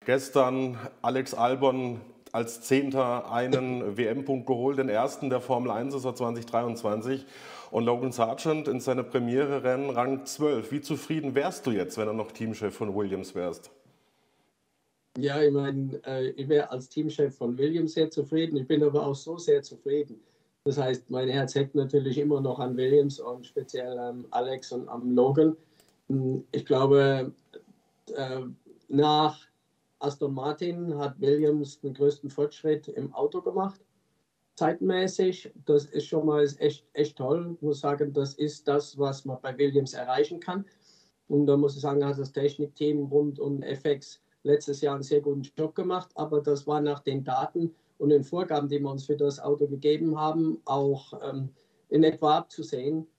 Gestern Alex Albon als Zehnter einen WM-Punkt geholt, den ersten der Formel 1-Saison 2023. Und Logan Sargent in seiner Premiere-Rennen Rang 12. Wie zufrieden wärst du jetzt, wenn du noch Teamchef von Williams wärst? Ja, ich meine, ich wäre als Teamchef von Williams sehr zufrieden. Ich bin aber auch so sehr zufrieden. Das heißt, mein Herz hängt natürlich immer noch an Williams und speziell an Alex und am Logan. Ich glaube, äh, nach Aston Martin hat Williams den größten Fortschritt im Auto gemacht, zeitmäßig. Das ist schon mal echt toll. Ich muss sagen, das ist das, was man bei Williams erreichen kann. Und da muss ich sagen, hat das Technikteam rund um FX letztes Jahr einen sehr guten Job gemacht. Aber das war nach den Daten und den Vorgaben, die wir uns für das Auto gegeben haben, auch in etwa abzusehen.